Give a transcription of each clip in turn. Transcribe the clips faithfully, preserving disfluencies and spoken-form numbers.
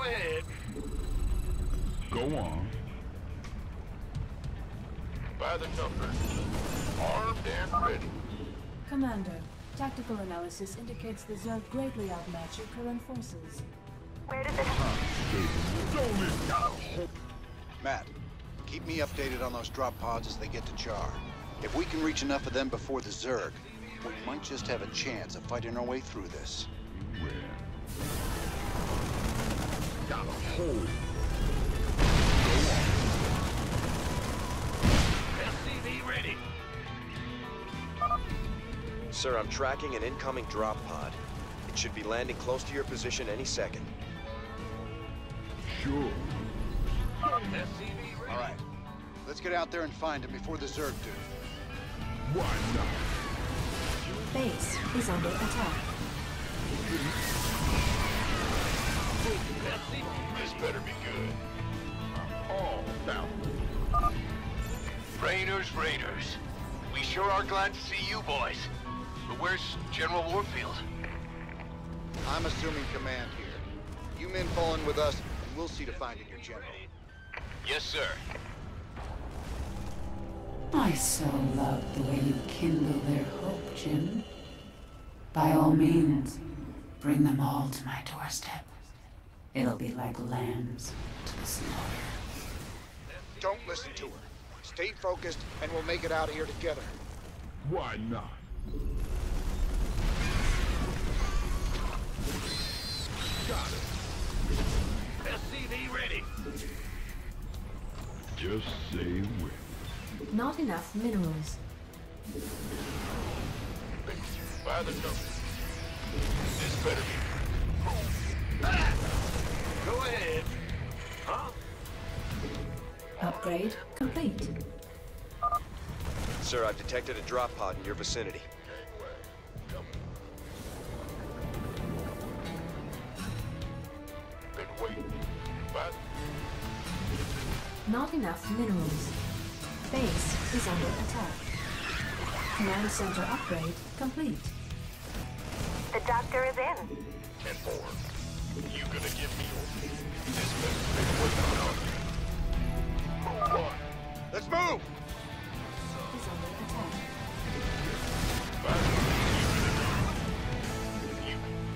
Go ahead. Go on. By the number. Armed and ready. Commander, tactical analysis indicates the Zerg greatly outmatch your current forces. Where did this... Matt, keep me updated on those drop pods as they get to Char. If we can reach enough of them before the Zerg, we might just have a chance of fighting our way through this. Where? Got a hole. S C V ready. Sir, I'm tracking an incoming drop pod. It should be landing close to your position any second. Sure. S C V ready. All right, let's get out there and find them before the Zerg do. Why not? Base is under attack. S C V. This better be good. All about. Raiders, Raiders. We sure are glad to see you boys. But where's General Warfield? I'm assuming command here. You men fall in with us, and we'll see to finding your general. Yes, sir. I so love the way you kindle their hope, Jim. By all means, bring them all to my doorstep. It'll be like lambs to the slaughter. Don't listen to her. Stay focused, and we'll make it out of here together. Why not? Got it. S C V ready. Just say when. Not enough minerals. By the number. This better be. Ah! Go ahead. Huh? Upgrade complete. Sir, I've detected a drop pod in your vicinity. Been waiting. But Not enough minerals. Base is under attack. Command center upgrade complete. The doctor is in. ten four. You gonna give me this better be waiting on you. Move on. Let's move! Is under attack. You.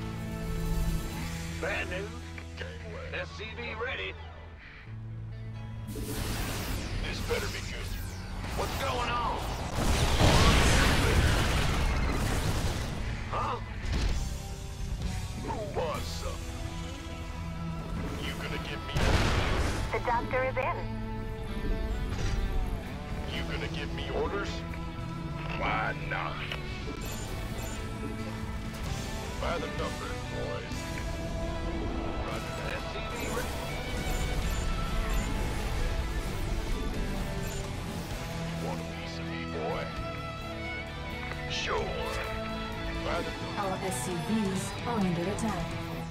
Bad news. S C V ready. This better be good. What's going on? Huh? Who wants some? You gonna give me? The doctor is in. You gonna give me orders? Why not? By the numbers, boys. Roger. S C V ready. You want a piece of me, boy? Sure. By the numbers. Our S C Vs are under attack.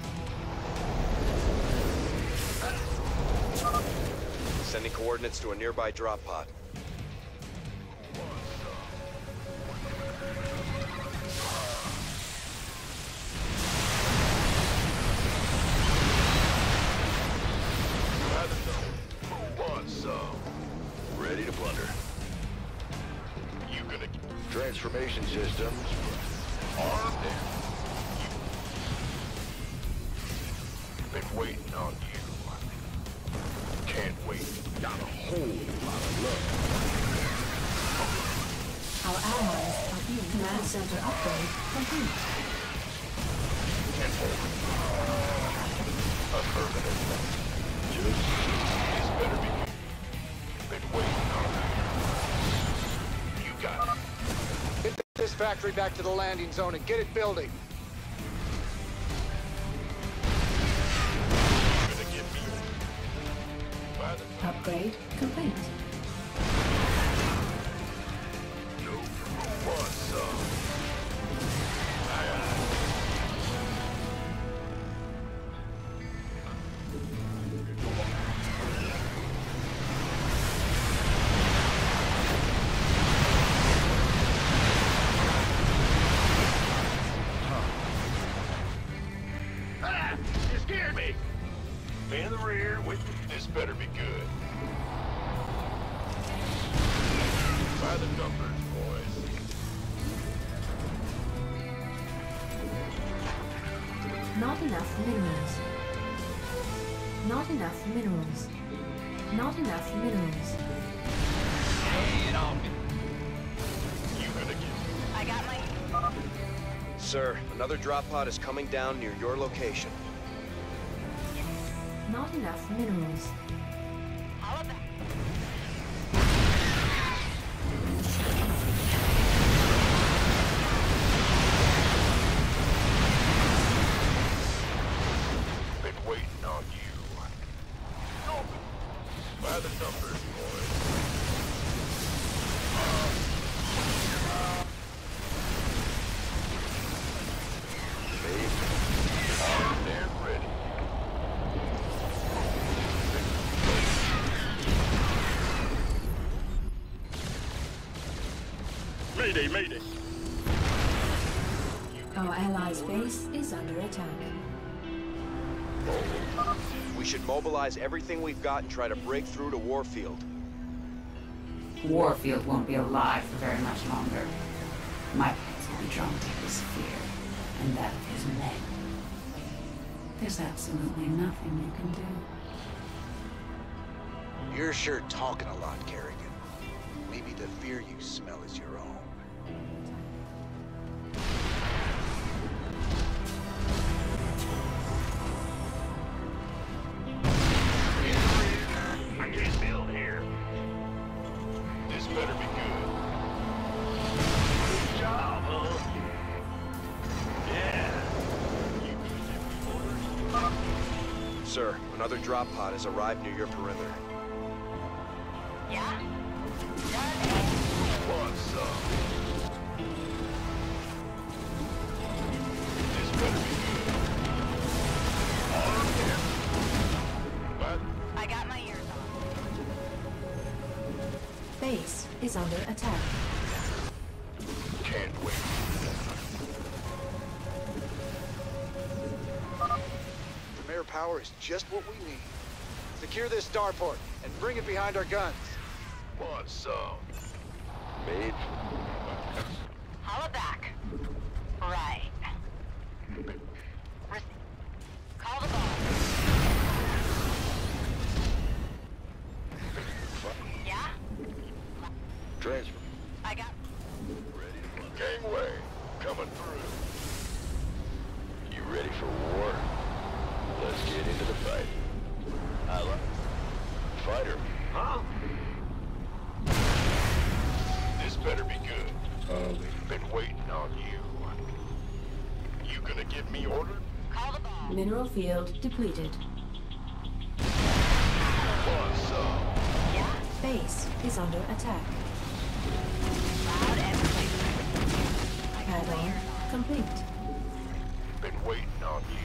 Sending coordinates to a nearby drop pod. Ready to plunder. You gonna transformation systems armed and you been waiting on you. Can't wait. Got a whole lot of love. Our allies are being command center upgrade complete. Can't hold. Affirmative. Just this better be. Been waiting on you. You got it. Get this factory back to the landing zone and get it building. You're gonna give me by the Upgrade complete. no who wants some. Aye, aye. Ah, you scared me. In the rear with this better be good. By the numbers, boys. Not enough minerals. Not enough minerals. Not enough minerals. Lay it on me. You gonna get I got my... Sir, another drop pod is coming down near your location. Not enough minerals. All of that. been waiting on you. By the numbers, boys. Armed and ready. Mayday, mayday. Our allies' base is under attack. We should mobilize everything we've got and try to break through to Warfield. Warfield won't be alive for very much longer. My pets will be drawn to his fear, and that of his men. There's absolutely nothing you can do. You're sure talking a lot, Kerrigan. Maybe the fear you smell is your own. I can't build here. This better be good. Good job, huh? Yeah. You can give me orders. Sir, another drop pod has arrived near your perimeter. Yeah? What's up? This better be good. Armed and... But I got my ears on. Base is under attack. can't wait. Premier power is just what we need. Secure this starport and bring it behind our guns. Want some? Made. Holla back. Right. Re- Call the ball. Yeah? Transfer. I got... Gangway, coming through. You ready for war? Let's get into the fight. I love fighter. Huh? This better be good. Uh, been waiting on you. You gonna give me orders? Call the ball. Mineral field depleted. What's up? Yeah? Base is under attack. Loud and clear. I got my Add-on ears on. complete. Been waiting on you.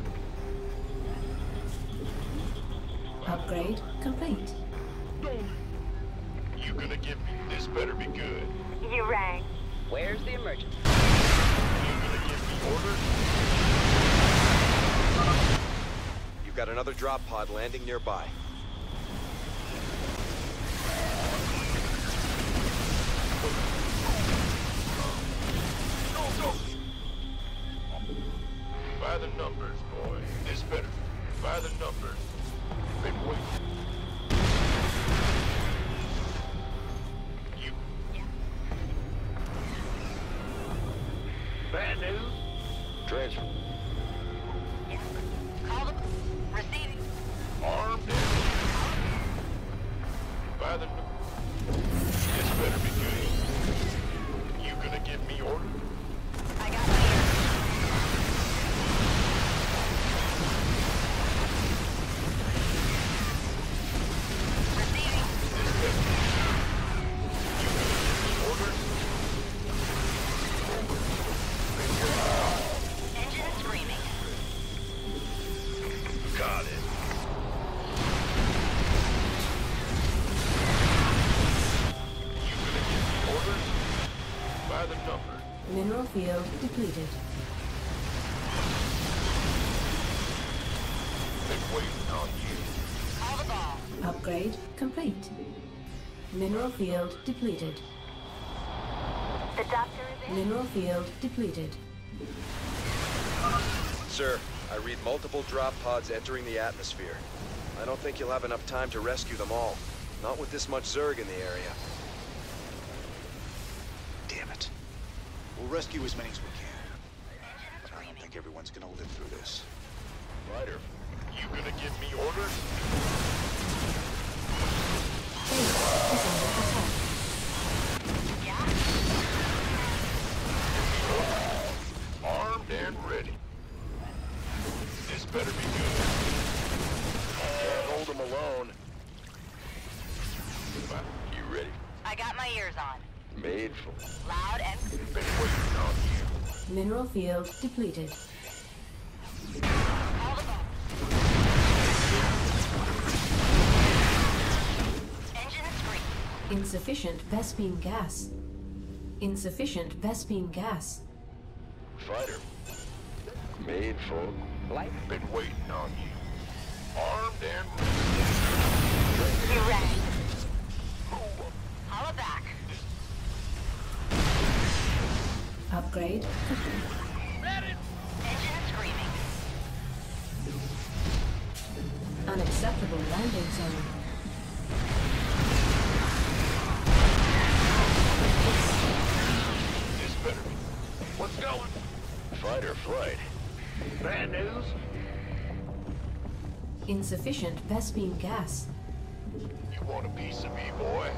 Upgrade complete. You gonna give me this better be good. You rang. Where's the emergency? You gonna give me orders? You've got another drop pod landing nearby. Go, go! By the numbers, boy. This better. By the numbers. Been waiting. You. Bad news? Transfer. Yeah. Call the... Receiving. Armed and... By the... This better be good. You gonna give me orders? I got my ears. Receiving. This better be You gonna give me orders? Engine screaming. Got it. You gonna give me orders? By the number. Mineral field depleted. Been waiting on you. Call the ball. Upgrade complete. Mineral field depleted. The doctor is in. Mineral field depleted. Sir, I read multiple drop pods entering the atmosphere. I don't think you'll have enough time to rescue them all. Not with this much Zerg in the area. Damn it. We'll rescue as many as we can. But I don't think everyone's gonna live through this. Ryder, you gonna give me orders? Base is under attack. Yeah? Armed and ready. This better be good. Can't hold them alone. You ready? I got my ears on. Made for. Loud and... Been waiting on you. Mineral field depleted. Call the ball. Engine scream. Insufficient Vespine gas. Insufficient Vespine gas. Fighter. Made for. Life. Been waiting on you. Armed and ready. You ready? Holla back. Upgrade complete. Engine screaming. Unacceptable landing zone. This better be. What's going? Fight or flight. Bad news? Insufficient Vespine gas. You want a piece of me, boy?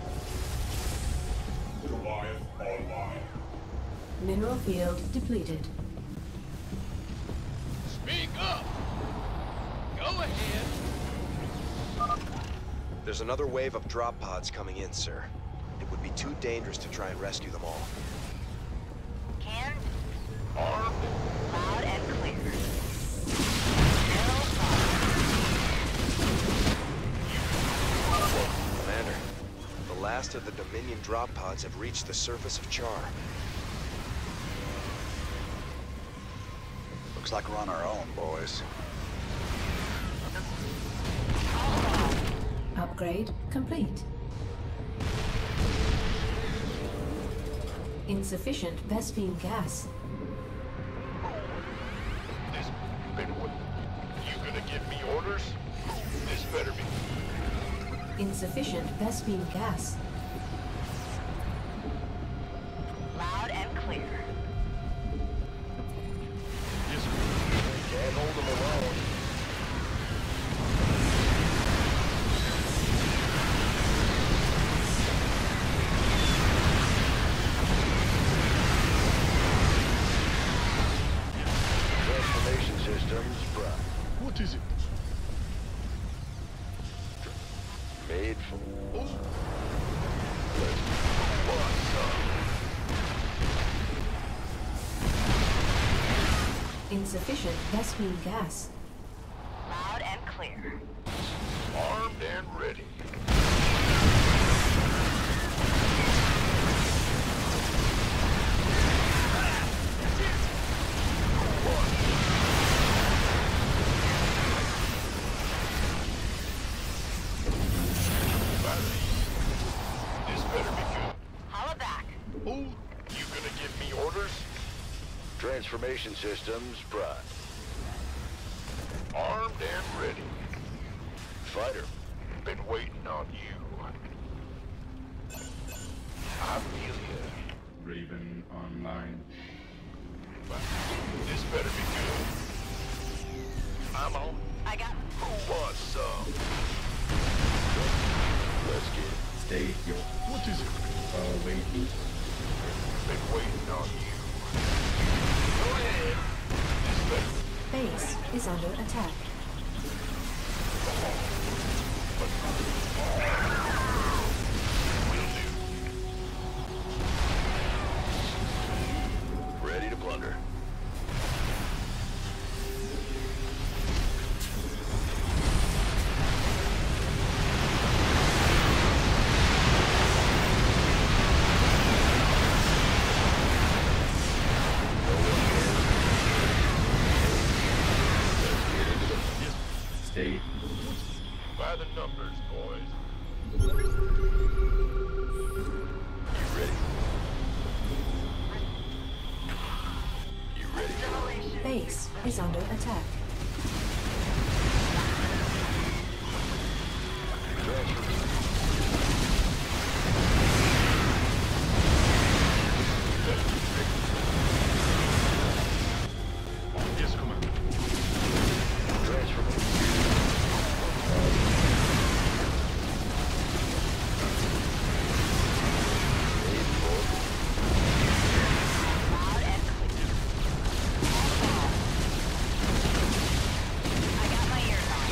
Goliath online. Mineral field depleted. Speak up! Go ahead! There's another wave of drop pods coming in, sir. It would be too dangerous to try and rescue them all. Can. Armed? Loud and clear. No problem. Commander, the last of the Dominion drop pods have reached the surface of Char. Looks like we're on our own, boys. Upgrade complete. Insufficient Vespine gas. This been what? You gonna give me orders? This better be. Insufficient Vespine gas. Loud and clear. Yes, can't hold them alone. Transformation systems, bruh. What is it? Made for. Oh. Let's what's up? Insufficient Vespine gas. Loud and clear. Armed and ready. This better be good. Holla back. Who? You gonna give me orders? Transformation systems, prime. Armed and ready. Fighter, been waiting on you. I feel you. Raven online. But this better be good. I'm on. I got... Who wants some? Let's get it. Stay here. What is it? Uh, waiting. Been waiting on you. Go ahead. This better. Base is under attack. Will do. Ready to plunder. Stay. By the numbers, boys. You ready? You ready? Base is under attack. Yes, Commander. Loud and clear. I got my ears on.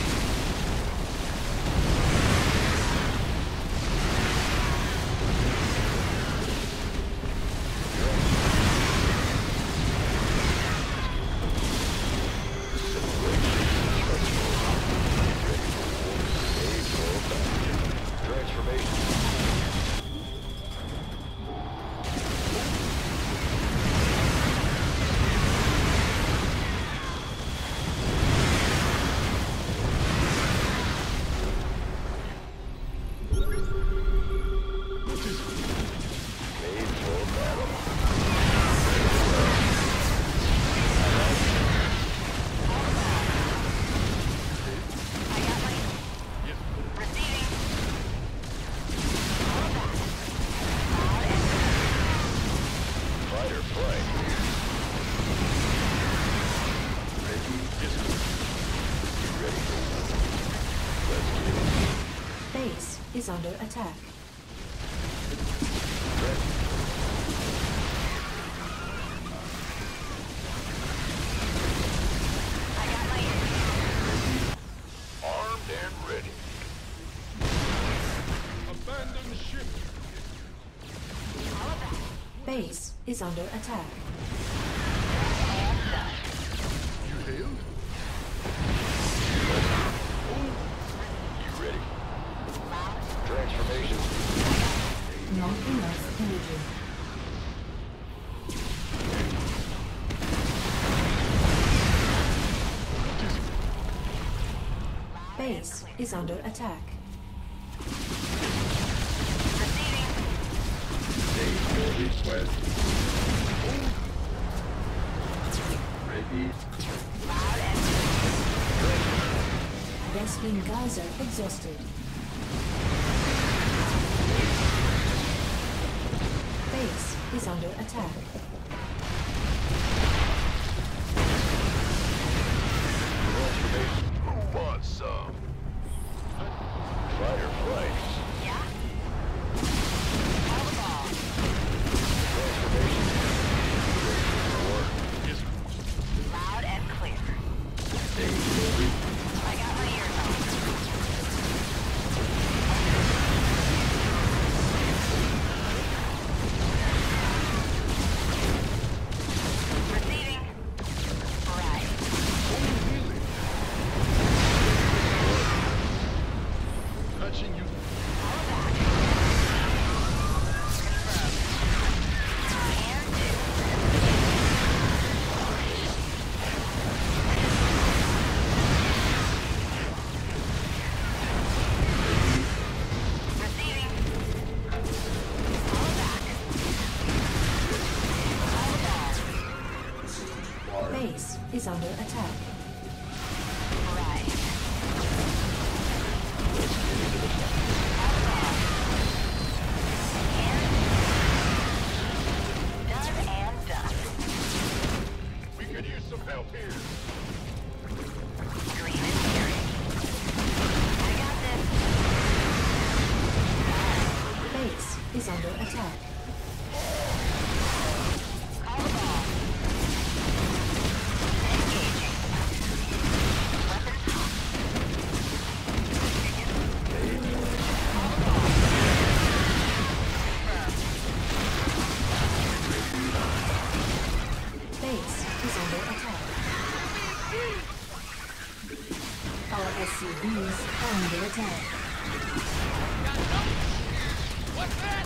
I got my receiving. Loud and Fighter flight. Ready? Yes, You ready? Let's get it. Base is under attack. I got my ears. armed and ready. Abandon ship. All of that. Base is under attack. And done. You hailed? You ready? Loud. Transformation. Not enough energy. Base is under attack. Receiving. Stay for request. Ready. Loud and Vespene geyser exhausted. Base is under attack. Who wants some? Fighter flight. yeah. All the ball. Transformation. Ready for war. Yes, Loud and clear. Stay for I got my ears on. Receiving. Right. touching you. All of that. Confirmed. And do. Receiving. All back. All ball. Base is under attack. Right. All ball. And done and done. We could use some help here. Green is carried. I got this. Base is under attack. All ball. Engaging. Weapons hot. All ball. Confirmed. Base is under attack. Our S C Vs are under attack. What's that?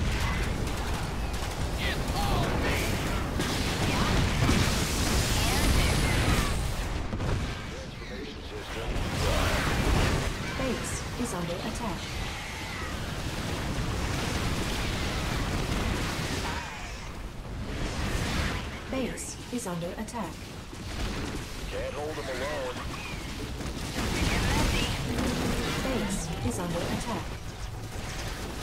It's all me. And do. Transformation system. attack. Base is under attack. Can't hold them alone. Base is under attack.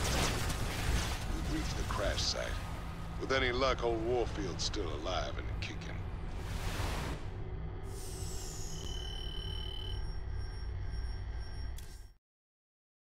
We've reached the crash site. With any luck, old Warfield's still alive and kicking